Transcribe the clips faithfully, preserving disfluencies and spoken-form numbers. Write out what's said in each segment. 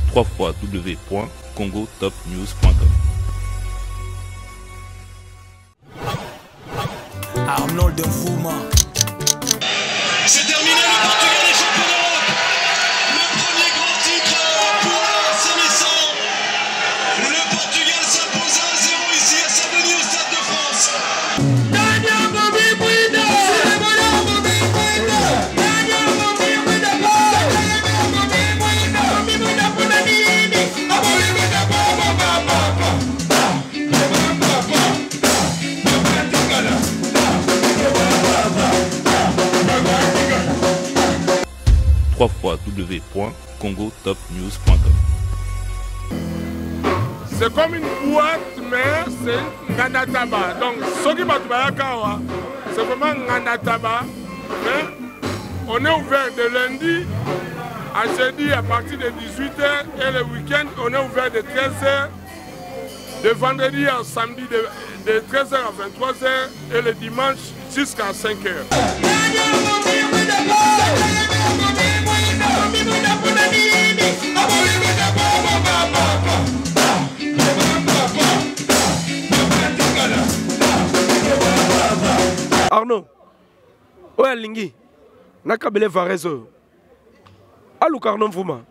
w w w point congo top news point com. Arnold Mvuma. C'est terminé, le Portugal est champion d'Europe. Le premier grand titre pour l'A C Milan. Le Portugal s'impose un zéro ici à Saint-Denis au Stade de France. w w w point congo top news point com. C'est comme une boîte, mais c'est Nganataba. Donc, ce qui va c'est vraiment Nganataba. Mais on est ouvert de lundi à jeudi à partir de dix-huit heures et le week-end, on est ouvert de treize heures. De vendredi à samedi, de, de treize heures à vingt-trois heures et le dimanche jusqu'à cinq heures. Arnaud, oya lingi, nakabele varezo. Alou Arnaud Mvuma.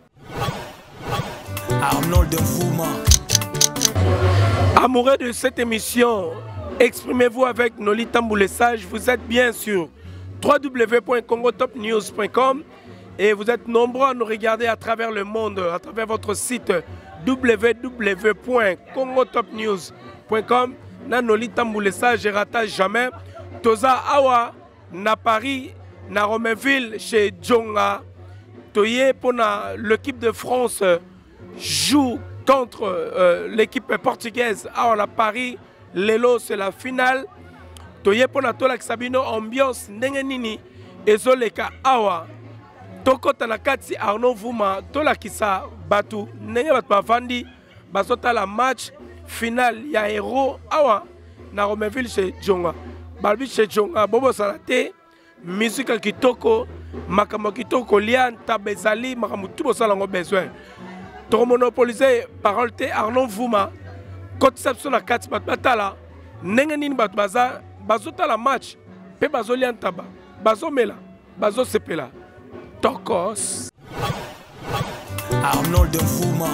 Arnold Mvuma. Amoureux de cette émission, exprimez-vous avec Noli Tamboulé Sage. Vous êtes bien sûr w w w point congo top news point com et vous êtes nombreux à nous regarder à travers le monde, à travers votre site w w w point congo top news point com. Na Noli Tamboulé Sage, je rate jamais. Toza Awa, na Paris, na Romainville, chez Djonga. Toye pour l'équipe de France joue contre euh, l'équipe portugaise. Awa na Paris, Lelo c'est la finale. Toye pour na tola Sabino ambiance ndenge nini ezoleka awa. Toko tanakati Arnaud Mvuma tola kisa batu ndenge batu bavandi bazota la match final ya héros awa na Romainville chez Djonga. Balbi chez Djonga bobo salate musique kitoko makambo kitoko lian tabezali makambo tout ça lango besoin. To monopoliser parole te Arnaud Mvuma conception na kati bat batala ndenge nini bat baza bazota la match pe bazolian taba bazomela bazo sepela tokos Arnold Mvuma.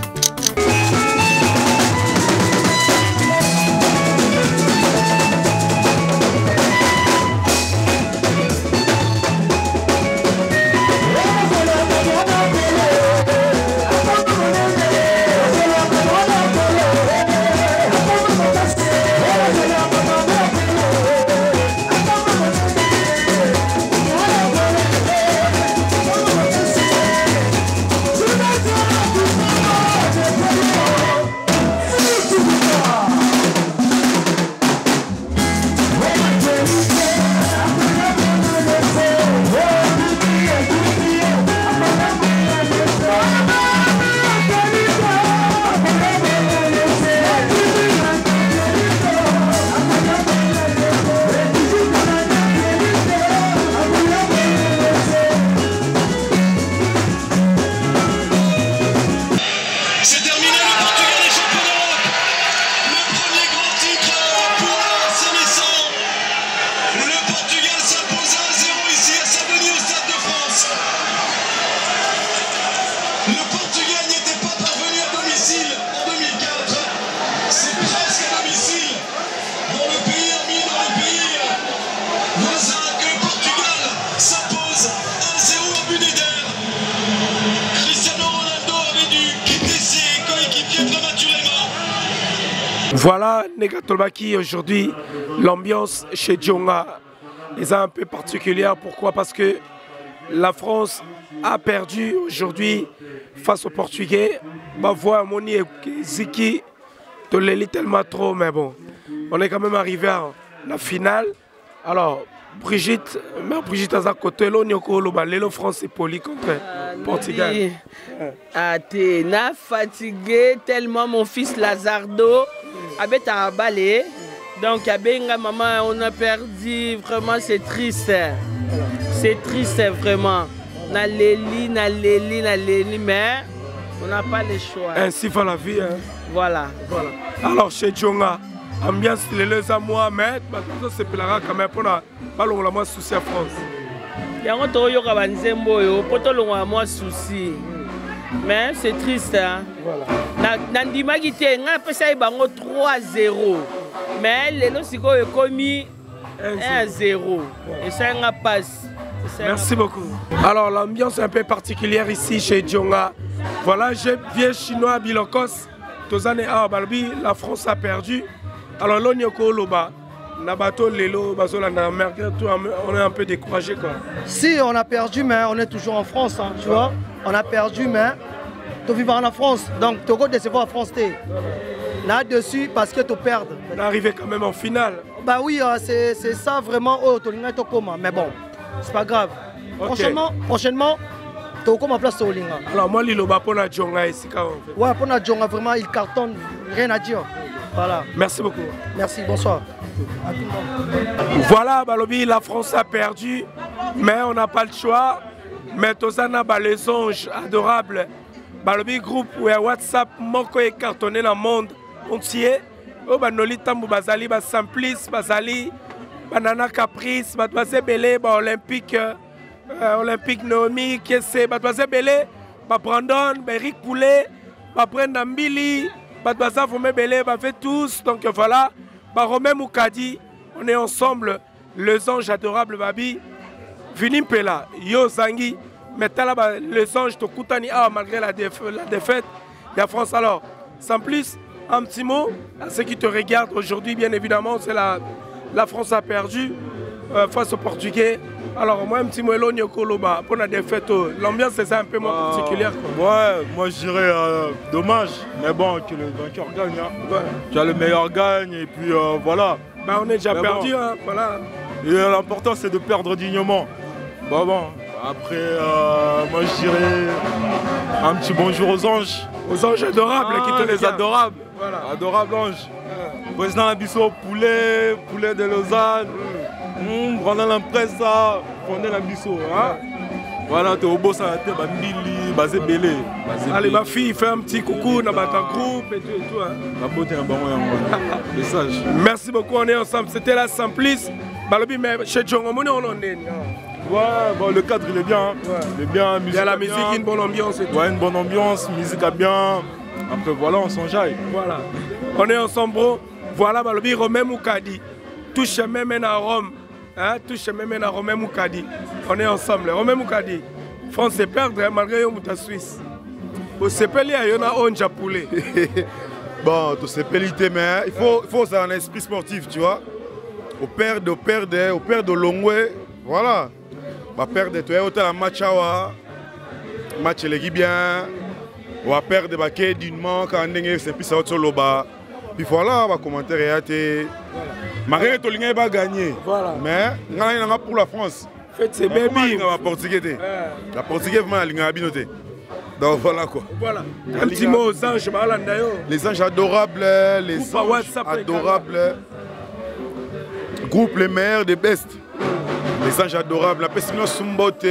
Voilà, Negatolbaki, aujourd'hui, l'ambiance chez Djonga est un peu particulière. Pourquoi? Parce que la France a perdu aujourd'hui face aux Portugais. Ma voix, Moni et Ziki, de l'élite tellement trop, mais bon, on est quand même arrivé à la finale. Alors, Brigitte, mais Brigitte à côté, l'élo France est poli contre Portugal. Ah, t'es na fatigué tellement mon fils Lazardo avait à balai. Donc, à Benga, maman, on a perdu. Vraiment, c'est triste. C'est triste, vraiment. Na leli, na leli, na leli, mais On n'a pas le choix. Ainsi va la vie. Hein. Voilà. Voilà. Alors chez Djonga, ambiance les deux à moi, mais c'est pelara quand même pour la ballon la moi souci à France. Yango to yo ka banzembo yo poto longa moi souci. Mais c'est triste hein. Voilà. Na ndimaki te nga pesa bango trois zéro. Mais lelo sikoyo ekomi un zéro. Et ça nga passe. Merci beaucoup. Alors l'ambiance est un peu particulière ici chez Djonga. Voilà, je viens chinois à Bilokos. Tozane a Balbi, la France a perdu. Alors l'Onyoko Loba, Nabato Lelo, Bazolana, on est un peu découragé quoi. Si on a perdu, mais on est toujours en France, hein, tu vois. On a perdu, mais tu vivre en France. Donc tu vas décevoir la France. Là-dessus, parce que tu perds. On est arrivé quand même en finale. Bah oui, c'est ça vraiment. Oh, tu es comment. Mais bon, c'est pas grave. Okay. Prochainement, prochainement, tu es en place au Linga. Alors moi, Liloba pour la Djonga ici quand même. Ouais, pour la Djonga, vraiment, il cartonne. Rien à dire. Voilà. Merci beaucoup. Merci, bonsoir. Voilà, Balobi, la France a perdu, mais on n'a pas le choix. Mais Tozana, bah, les anges adorables. Balobi groupe ou WhatsApp, moko est cartonné dans le monde entier. Oh, bah, Nolitambu Bazali, bah, Simplice, Bazali, Banana Caprice, bah, Bazé Belé, bah, Olympique, euh, Olympique Naomi, Kessé, bah, Bazé Belé, bah, Brandon, bah, Eric Poulet, bah, Brenda Mbili, bah, Bazé Fomé Belé, bah, fait tous. Donc voilà, bah, Romain Moukadi, on est ensemble, les anges adorables, Babi, Vinim Pela, Yo Zangi. Mais là, bah, les anges te coûtent malgré la, déf la défaite de la France. Alors, sans plus, un petit mot à ceux qui te regardent aujourd'hui, bien évidemment, c'est la, la France a perdu euh, face aux Portugais. Alors, moi, un petit mot, Elonio Koloba, pour la défaite, l'ambiance c'est un peu moins ah, particulière. Quoi. Ouais, moi je dirais euh, dommage, mais bon, que le vainqueur gagne. Hein. Ouais. Tu as le meilleur gagne, et puis euh, voilà. Bah, on est déjà mais perdu, bon. Hein, voilà. L'important, c'est de perdre dignement. Bon, bon. Après, euh, moi je dirais un petit bonjour aux anges. Aux anges adorables ah, qui te les adorables. Voilà. Adorables anges. Ouais. Président Abisso, Poulet, Poulet de Lausanne. Mmh, Brandon l'impressa, Fondé l'Abisso. Hein? Voilà, tu es au beau santé, Mbili, Bazé Belé. Allez, ma fille, fais un petit coucou dans votre groupe et tout. Et tout hein. La beauté est un bon message. Merci beaucoup, on est ensemble. C'était la Simplice. Balobi, mais chez Djonga, on est en ligne. Ouais, bon, le cadre il est bien, hein. Ouais. Il est bien, musique. Il y a la musique, bien. Une bonne ambiance et tout. Ouais, une bonne ambiance, musique a bien. Après voilà, on s'enjaille. Voilà. On est ensemble, bro. Voilà, Balobi, Romain Moukadi. Tout chemin mène à Rome. Hein? Tout chemin mène à Romain Moukadi. On est ensemble. Romain Moukadi. France est perdre hein, malgré la Suisse. Au C P L, il y en a un Japoulé. Bon, tout C P L, mais il faut, il faut avoir un esprit sportif, tu vois. Au père de perdre, au père de Longwe. Voilà. On va perdre tout le match, match est bien. On va perdre le quai d'une main quand on est plus sur le bas. Puis voilà, on va commenter. Malgré tout le monde va gagner. Mais on a pour la France. C'est baby. La Portugais. La Portugais vraiment a binoté. Donc voilà quoi. Voilà. Un petit mot aux anges. Les anges adorables, les anges adorables. Groupe les meilleurs des bestes. Les anges adorables, la Pessino Sumbote,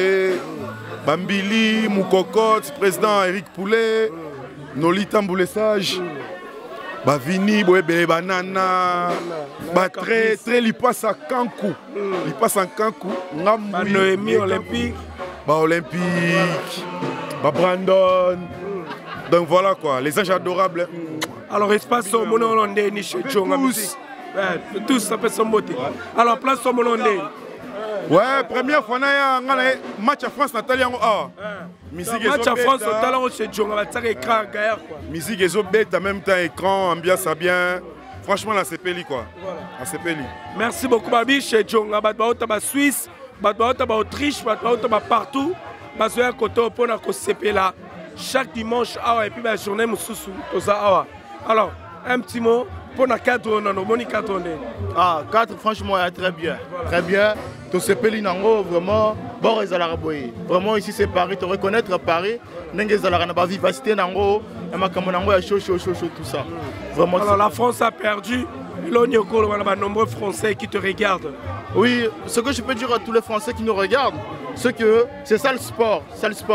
Bambili, Moukokot, président Eric Poulet, Nolita Mboulessage, Bavini, Boébé Banana, très très il passe à Kankou, il passe à Kankou, Noémie Olympique, Olympique, Brandon. Donc voilà quoi, les anges adorables. Alors espace au Mono Hollandais, Niché Djonga, tous ça fait son beauté. Alors place au Mono Hollandais. Ouais, première fois, on a un match à France, Nathalie. Match à France, on a chez Djonga, on a écran gaillard. Musique et bête en même temps, écran, ambiance à bien. Franchement, la C P L quoi. La C P L. Merci beaucoup, Babi, chez Djonga. Badbaou, t'as Suisse, Badbaou, t'as Autriche, Badbaou, t'as partout. Badbaou, à côté, on a un C P là. Chaque dimanche, et puis la journée, Moussoussou. Alors, un petit mot. Pour la quatre, on a nos quatre. Ah, quatre, franchement, très bien. Voilà. Très bien. Tout ce pays, vraiment, bon, ils ont vraiment, ici, c'est Paris. Tu reconnaître Paris, ils ont la vivacité, ils ont chaud, chaud, chaud, chaud, tout ça. Vraiment, alors, la France a perdu. Il y a de nombreux Français qui te regardent. Oui, ce que je peux dire à tous les Français qui nous regardent, c'est que c'est ça le sport. C'est le sport.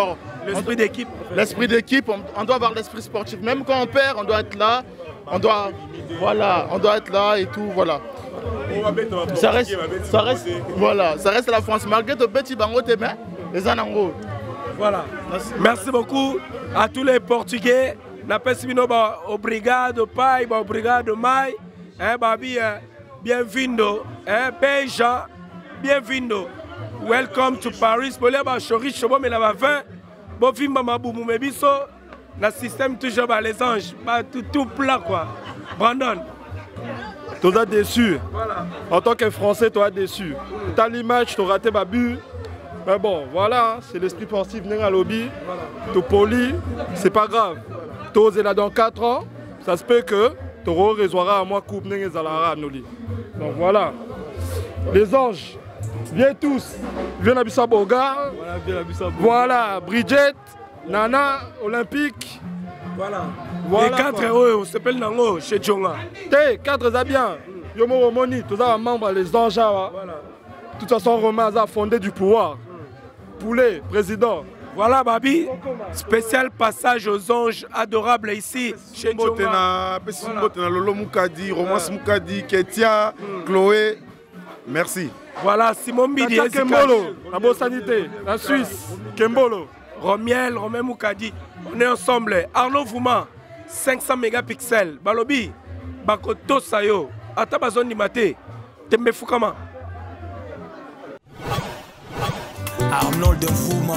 L'esprit d'équipe. L'esprit d'équipe, on, on doit avoir l'esprit sportif. Même quand on perd, on doit être là. On doit, voilà, on doit être là et tout, voilà. Ça reste, ça reste, voilà, ça reste la France. Malgré ton petit bango, tes mains, les anangos. Voilà. Merci. Merci beaucoup à tous les Portugais. Napesibino ba obrigado pai, ba obrigado mai. Hein, babi, bienvenue. Hein, Beja, bienvenue. Welcome to Paris. Pour les ba chori chobo mais la ba vingt. Bo vimba mabumu mebiso. Le système toujours bah, les anges, bah, tout, tout plat quoi. Brandon. Tu es déçu. Voilà. En tant que Français, tu es déçu. Tu as l'image, tu as raté ma but. Mais bon, voilà, c'est l'esprit sportif à lobby. Tu es poli, c'est pas grave. Tu osé là dans quatre ans, ça se peut que tu résoudras à moi coupe Zalara Noli. Donc voilà. Les anges, viens tous. Viens à Bissaboga. Voilà, viens à Bissaboga. Voilà, Bridget. Nana, Olympique. Voilà. Voilà. Les quatre héros, on s'appelle Nango chez Djonga. T'es quatre bien. Yomo Romoni, tous les membres, les anges. Voilà. De toute façon, Romain a fondé du pouvoir. Poulet, président. Voilà, Babi. Spécial passage aux anges adorables ici chez Djonga. Voilà. Lolo Moukadi, Romance Moukadi, Ketia, Chloé. Merci. Voilà, Simon Bidi. Kembolo, la bonne sanité, la Suisse. Kembolo. Romiel, Romain Moukadi, on est ensemble. Arnaud Vouma, cinq cents mégapixels. Balobi, Bakoto Sayo, Atabazon Nimate, Tembe Fukama. Arnold Vouma.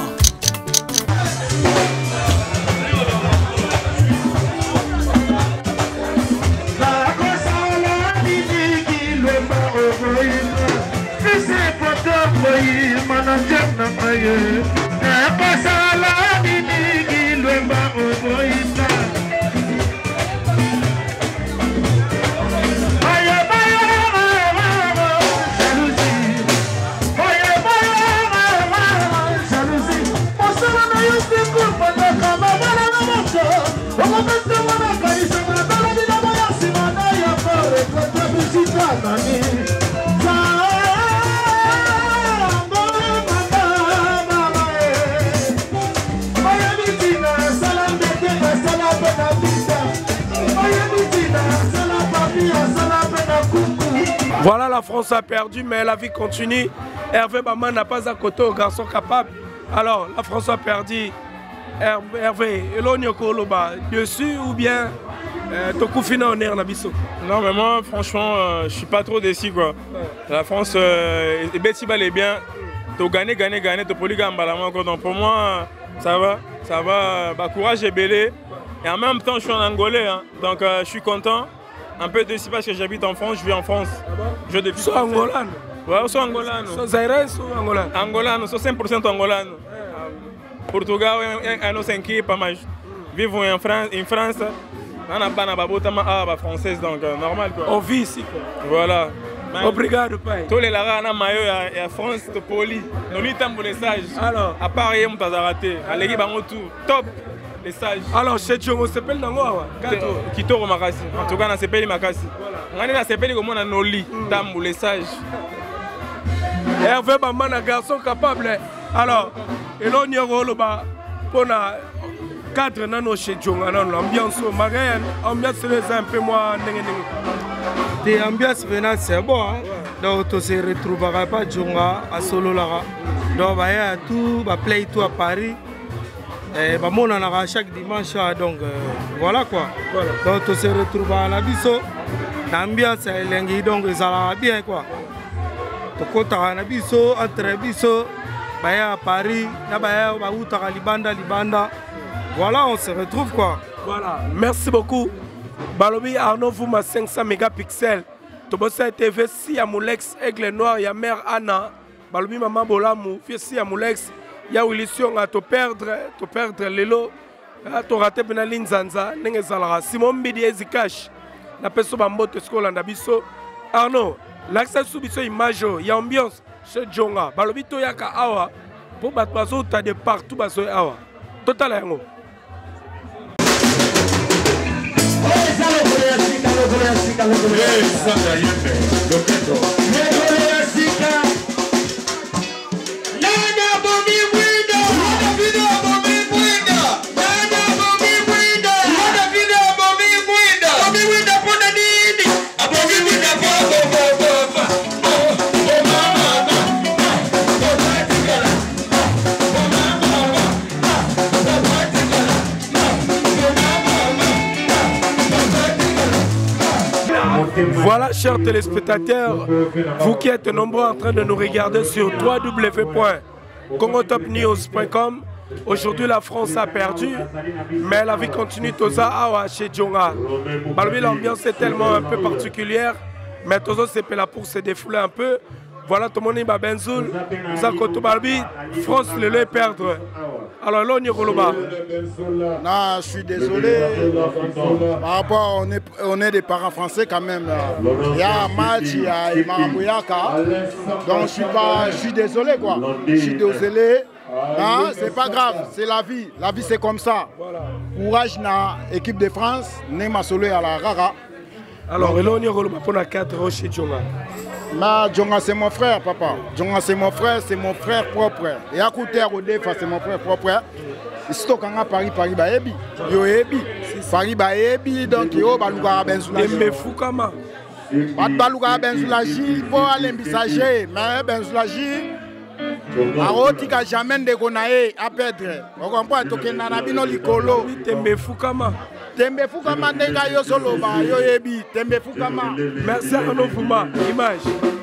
Voilà, la France a perdu, mais la vie continue. Hervé Bama n'a pas à côté au garçon capable. Alors, la France a perdu. Hervé, dessus ou bien Tokufina en air Nabiso? Non, mais moi, franchement, euh, je suis pas trop déçu quoi. La France, euh, Betiba est bien. Tu gagné, gagné, gagné, tu peux gagner. Donc pour moi, ça va, ça va. Bah, courage et belé. Et en même temps, je suis en Angolais, hein. Donc euh, je suis content. Un peu déçu parce que j'habite en France, je vis en France. Je depuis. So Angolano. Ouais, so Angolano. So Zaire, so Angolano. Angolano, so cinq pour cent Angolano. Portugal, un autre cinq pas mal. Vivons en France, en France. On a pas de française, donc euh, normal quoi. On vit ici quoi. Voilà. Obrigado, pai. Tous les lara na mayo et à France, te poli. Nous lui tambo les sages. Alors. À part hier, on t'a raté. À l'équipe, on tout. Top. Les sages. Alors, chez Djongo, on s'appelle Nangoa. Kitoro Makasi. En tout cas, on s'appelle Makasi. On est là, s'appelle comme on a nos lits. Tambo les sages. Hervé Bama, un garçon capable. Alors, et là, on y a pour la cadre nano chez Djonga, l'ambiance au marin, ambiance c'est un peu moins. Des ambiances venant, c'est bon. Hein? Donc, on se retrouvera pas Djonga à Solo Lara. Donc, on va tout, on va play tout à Paris. Et bah, on en a chaque dimanche, donc euh, voilà quoi. Voilà. Donc on se retrouve à la biso. L'ambiance est lingue, donc ça va bien quoi. Donc on a la biso, entre biso, bah, à Paris, là-bas, on va Libanda, Libanda. Voilà, on se retrouve quoi. Voilà, merci beaucoup. Balobi Arnaud Vouma cinq cents mégapixels. Tobosa T V si à Moulex, Aigle Noir, ya mère Anna. Balobi Maman Bolamou, fils si à Moulex. Il y a une illusion à te perdre, te perdre l'élo, à te rater Benalin Zanza, Nengezalara, Simon Bidi Ezikash, la personne Bambote Skola Nabiso. Arnaud, l'accès subiso image, il y a ambiance chez Djonga. Balobito Yaka Awa, pour Batbazo, tu as de partout Bazo Awa. Total Yango. Nana Bomi Windo, Nana Bomi Windo. Voilà, chers téléspectateurs, vous qui êtes nombreux en train de nous regarder sur w w w point congo top news point com. Aujourd'hui, la France a perdu, mais la vie continue. Toza Awa chez Djonga. L'ambiance est tellement un peu particulière, mais Tozo c'est là pour se défouler un peu. Voilà, tout le monde est Benzoul. Zakoto Balbi, France le lait perdre. Alors là, on y roloba. Non, je suis désolé. Par rapport, on est, on est des parents français quand même. Il y a un match, il y a Imaramouyaka. Donc je suis pas, je suis désolé quoi. Je suis désolé. Hein, c'est pas grave, c'est la vie. La vie c'est comme ça. Courage na équipe de France, Nema Solo à la Rara. Alors là, on y roloba pour la quatre chez Djonga. Ma Djonga c'est mon frère, papa. Djonga c'est mon frère, c'est mon frère propre. Et à côté à Rodefa, c'est mon frère propre. Ici au Kanga Paris, Paris Baebi. Yo Ebi. Paris Baebi, donc yo Balouga Benzoulaji. Mais Foukama. Pas de Balouga Benzoulaji, pour aller m'bisager. Mais Benzoulaji, Arotika jamais de Gonae à perdre. On comprend que Nanabino Likolo. Tembe Foukama. Tembe Foukama nega yo solo ba yo Ebi. Tembe Foukama. Merci à Arnaud Fouma. Image.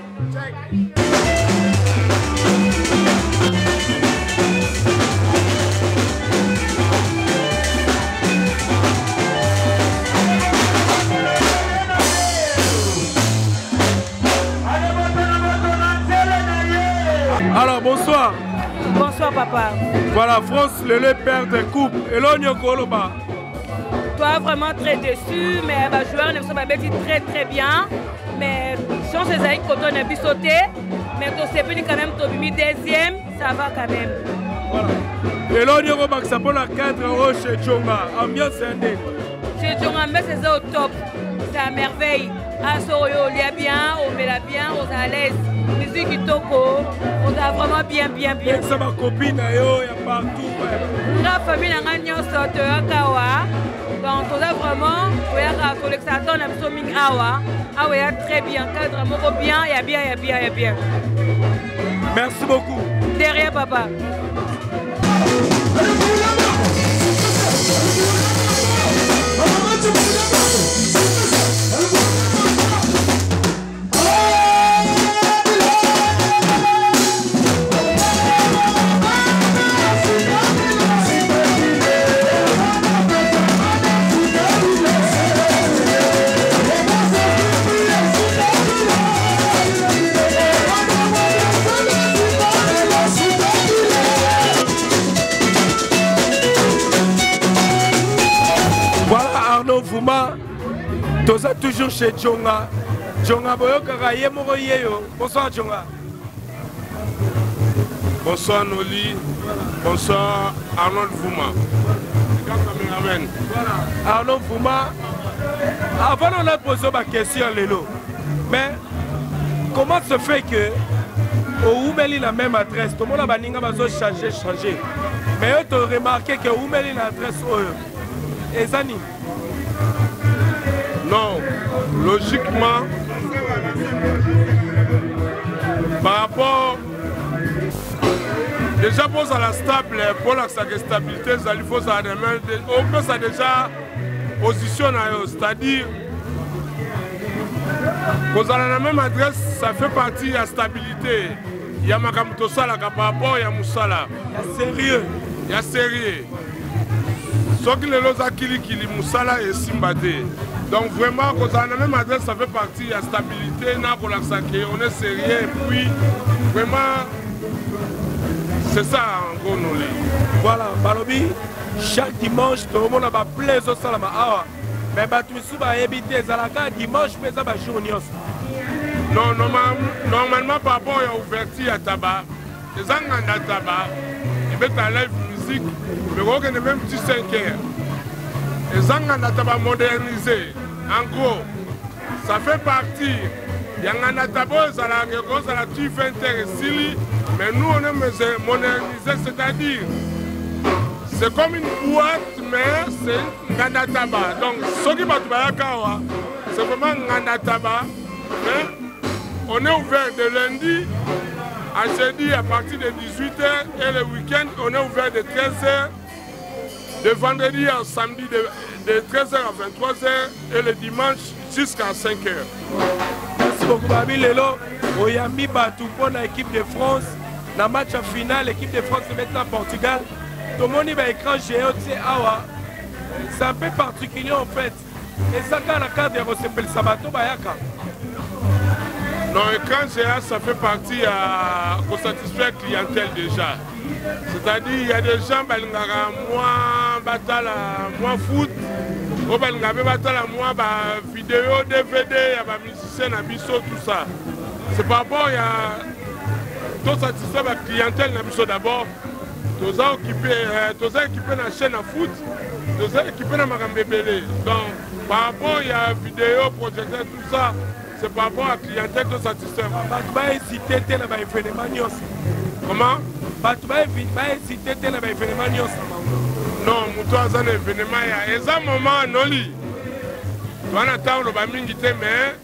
Alors bonsoir. Bonsoir papa. Voilà, France le lait perd de coupe. Et là on y Koloba. Toi vraiment très déçu, mais les joueurs ne sont pas très très bien. Mais si on s'est quand on a pu sauter, mais on s'est venu quand même mis deuxième, ça va quand même. Voilà. Et là on y Koloba ça pour la quatre euros chez Djonga. Ambiance indé. Chez Djonga, mais c'est au top. C'est à merveille. À Soroyo, on est bien, on met la bien, on est à l'aise. Musique Kitoko, on a vraiment bien, bien, bien. Ça ma copine, il y a partout. La famille a gagné un sorte de Kawa. Donc, on a vraiment, on a collecté un absomming Awa. Ah oui, très bien, cadre bien, il y a bien, il y a bien, il y a bien. Merci beaucoup. Derrière, papa. Toza toujours chez Djonga. Djonga boyo kakaye moko yeyo. Bonsoir Djonga. Bonsoir Noli. Bonsoir Arnaud Fouma. Amen. Voilà. Arnaud Fouma. Avant on a posé ma question Lélo. Mais comment se fait que au Oumeli la même adresse, tout le monde a baninga bazo changer changer. Mais tu as remarqué que Oumeli l'adresse eux. Et Zani. Non, logiquement, par rapport, déjà pour ça la stable, pour la stabilité, il faut ça on peut ça déjà positionner, c'est-à-dire, vous avez la même adresse, ça fait partie de la stabilité. Il y a Makamuto Sala par rapport, il y a Moussala. Il y a sérieux. Il y a sérieux. Sauf que les Lozakili qui li Moussala et Simbade. Donc vraiment, quand on a la même adresse, ça fait partie de la stabilité, on est sérieux, et puis vraiment, c'est ça en gros nous. Voilà, Balobi, chaque dimanche, tout le monde a plaisir au salama. Mais tu me éviter Zalaka dimanche, mais ça va jouer. Non, normalement, normalement, par rapport à l'ouverture à tabac, les gens qui ont tabac, ils mettent en live musique, mais on a même petit cinq heures. Les gens qui ont tabac modernisé. En gros, ça fait partie. Il y a un tabou, ça a tué vingt heures, mais nous on est modernisé, c'est-à-dire, c'est comme une boîte, mais c'est un tabac. Donc, ce qui va c'est vraiment un tabac. On est ouvert de lundi à jeudi à partir de dix-huit heures et le week-end, on est ouvert de treize heures, de vendredi à samedi de, de treize heures à vingt-trois heures et le dimanche jusqu'à cinq heures. Merci beaucoup, Babi Lelo. Oyambi Batou pour l'équipe de France. Dans le match final, l'équipe de France se met en Portugal. Tout le monde est écran géant, c'est un peu particulier en fait. Et ça, quand la carte de Rosepel Sabato, Bayaka. Non, écran géant, ça fait partie à satisfaire la clientèle déjà. C'est-à-dire, il y a des gens qui ont moins bataille, moins foot, ou qui ont bataille, moins vidéo, D V D, il y a des musiciens, abisso, tout ça. C'est par rapport, il y a tout satisfaire la clientèle d'abord. Tous gens occupés dans la chaîne à foot, tous gens équipés dans la bébélé. Donc, par rapport, il y a vidéo, projecteur, tout ça, c'est par rapport à la clientèle de satisfaire. Comment? Non, mutu aza na événement ya eza moment noli wana ntango loba mingi te mais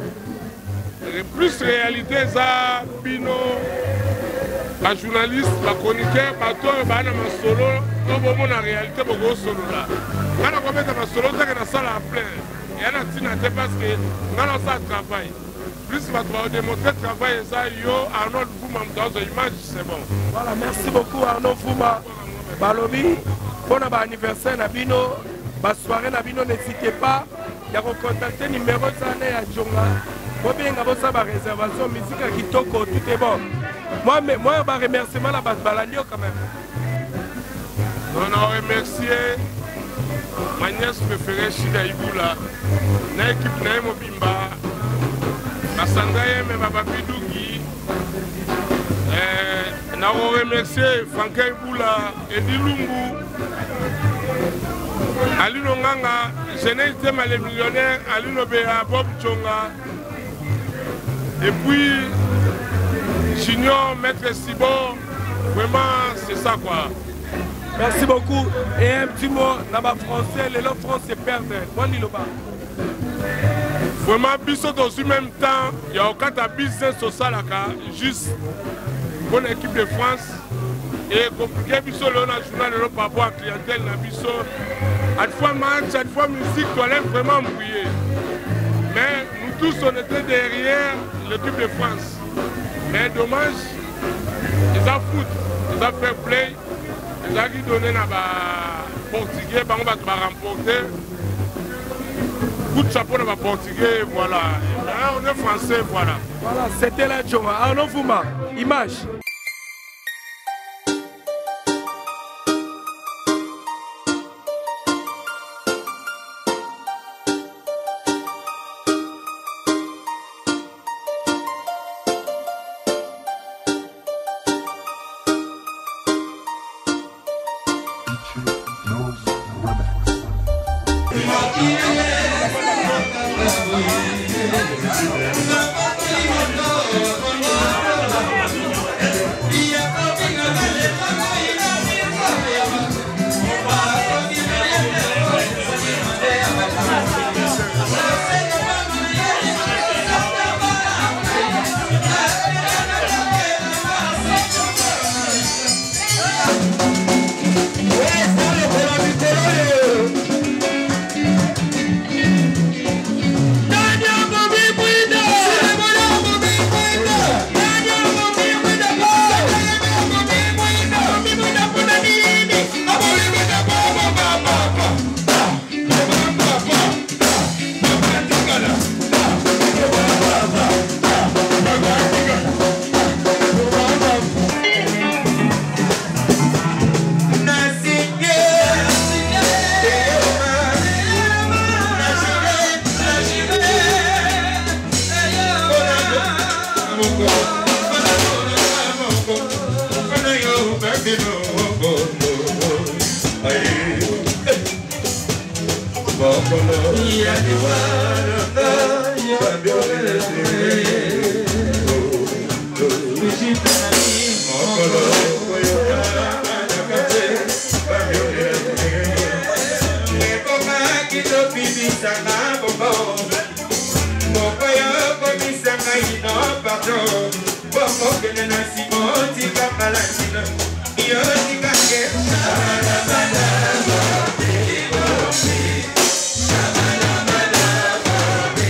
plus réalité eza bino bajournaliste bachroniqueur bato oyo baa na masolo to bomona réalité bokosolola nga na kobeta masolo teke nasala ya plein eya na ntina te parce que nga nasala travail plus bato baodémontre travail eza yo Arnold Fuma moto azo image c'est bon. Voilà, merci beaucoup Arnaud Fuma. Balobi, pour notre anniversaire Nabino, ma soirée Nabino, n'hésitez pas, il y a contacté le numéro de à Djonga. Pour bien avoir sa réservation musique à Kitoko, tout est bon. Moi, mais, moi, je remercie la base Balanio quand même. On a remercié ma nièce préférée Chida Iboula, l'équipe Naïmo Bimba, Massandra Yeme, Babapi Dougi. Nous avons remercié Franck Iboula, Edi Lungu, Alino Nganga, Genèse Tema les millionnaires, Alino Béa, Bob Tchonga, et puis Junior, Maître Sibo, vraiment c'est ça quoi. Merci beaucoup. Et un petit mot, là-bas français, les langues français perdent. Bon, Niloba. Vraiment, Bissot aussi même temps, il y a aucun business social juste pour l'équipe de France. Et compliqué, Bissot, le journal de par rapport à la clientèle, Bissot. À la fois match, à la fois musique, tu allais vraiment brouiller. Mais nous tous, on était derrière l'équipe de France. Mais dommage, ils ont foot, ils ont fait play. Ils ont donné à Portugais, on va remporter. Coup de chapeau à Portugais, voilà. On est français, voilà. Voilà, c'était la Djonga. Arnaud Fuma, image. Yo,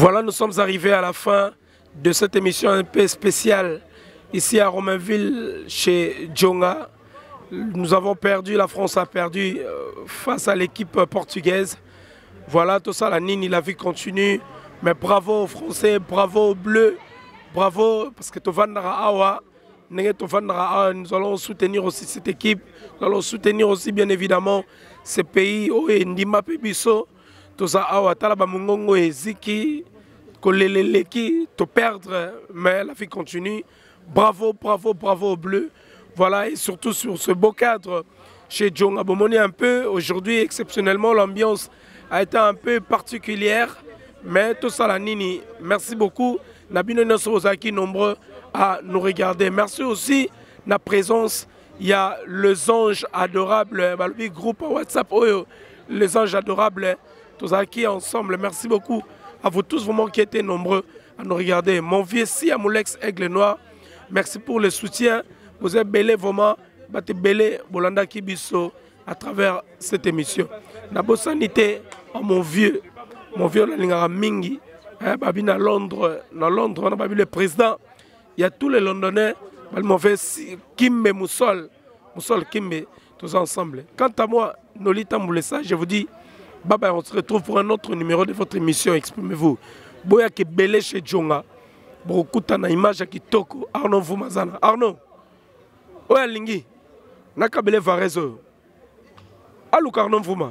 Voilà, nous sommes arrivés à la fin de cette émission un peu spéciale ici à Romainville chez Djonga. Nous avons perdu, la France a perdu euh, face à l'équipe portugaise. Voilà, tout ça, la Nini, la vie continue. Mais bravo aux Français, bravo aux Bleus, bravo parce que Awa, nous allons soutenir aussi cette équipe. Nous allons soutenir aussi bien évidemment ce pays. Ndima Pebiso, tout ça, Awa, Talaba Mungongo et Ziki, Koleleleki, te perdre, mais la vie continue. Bravo, bravo, bravo aux Bleus. Voilà, et surtout sur ce beau cadre chez Djonga Bomoni un peu. Aujourd'hui, exceptionnellement, l'ambiance a été un peu particulière. Mais tout ça, la Nini, merci beaucoup. Nabino Nosozaki, nombreux à nous regarder. Merci aussi de la présence. Il y a les anges adorables, le groupe WhatsApp, les anges adorables, tous qui ensemble. Merci beaucoup à vous tous vraiment qui étaient nombreux à nous regarder. Mon vieux si Amoulex Aigle Noir, merci pour le soutien. Vous êtes belé vraiment, battez belé Bolanda Kibiso à travers cette émission. Nabo sanité, oh mon vieux, mon vieux Lingara Mingi, hein, babi na Londres, na Londres, on a babi le président. Il y a tous les Londonais, mon vieux Kimbe Moussol, Moussol Kimbe, tous ensemble. Quant à moi, Nolita Moulessa, je vous dis, baba, on se retrouve pour un autre numéro de votre émission. Exprimez-vous. Boya qui belé chez Djonga, Brokuta na image qui toko, Arnaud Voumazana. Arnaud. Oya lingi, nakabele varezo. Alou Carnon Vouma.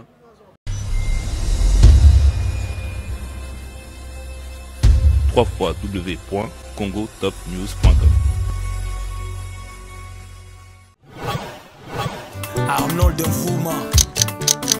w w w point congo top news point com Arnold Vouma.